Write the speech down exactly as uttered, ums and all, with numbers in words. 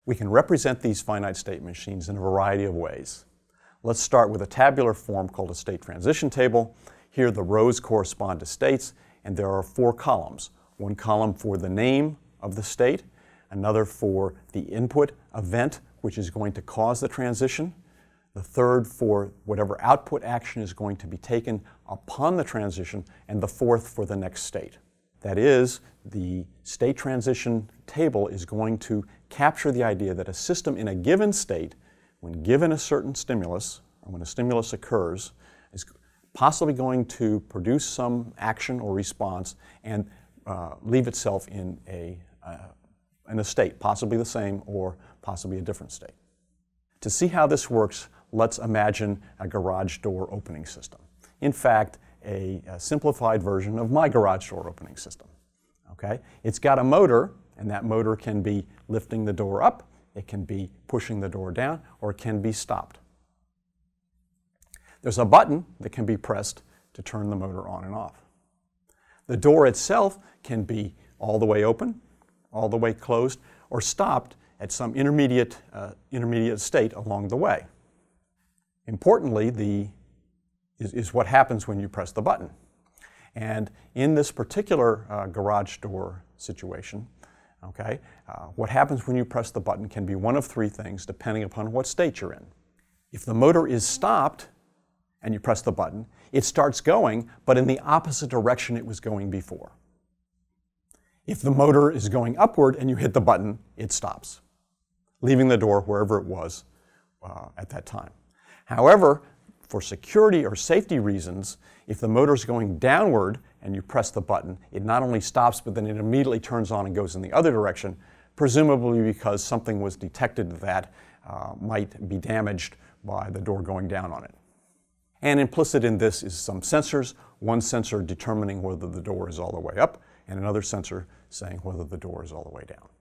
We can represent these finite state machines in a variety of ways. Let's start with a tabular form called a state transition table. Here the rows correspond to states, and there are four columns. One column for the name of the state, another for the input event which is going to cause the transition, the third for whatever output action is going to be taken upon the transition, and the fourth for the next state. That is, the state transition table is going to capture the idea that a system in a given state, when given a certain stimulus, or when a stimulus occurs, is possibly going to produce some action or response and uh, leave itself in a, uh, in a state, possibly the same or possibly a different state. To see how this works, let's imagine a garage door opening system. In fact, a, a simplified version of my garage door opening system. Okay? It's got a motor, and that motor can be lifting the door up, it can be pushing the door down, or it can be stopped. There's a button that can be pressed to turn the motor on and off. The door itself can be all the way open, all the way closed, or stopped at some intermediate, uh, intermediate state along the way. Importantly, the, is, is what happens when you press the button. And in this particular uh, garage door situation, okay, uh, what happens when you press the button can be one of three things depending upon what state you're in. If the motor is stopped and you press the button, it starts going, but in the opposite direction it was going before. If the motor is going upward and you hit the button, it stops, leaving the door wherever it was uh, at that time. However, for security or safety reasons, if the motor is going downward and you press the button, it not only stops, but then it immediately turns on and goes in the other direction, presumably because something was detected that uh, might be damaged by the door going down on it. And implicit in this is some sensors, one sensor determining whether the door is all the way up, and another sensor saying whether the door is all the way down.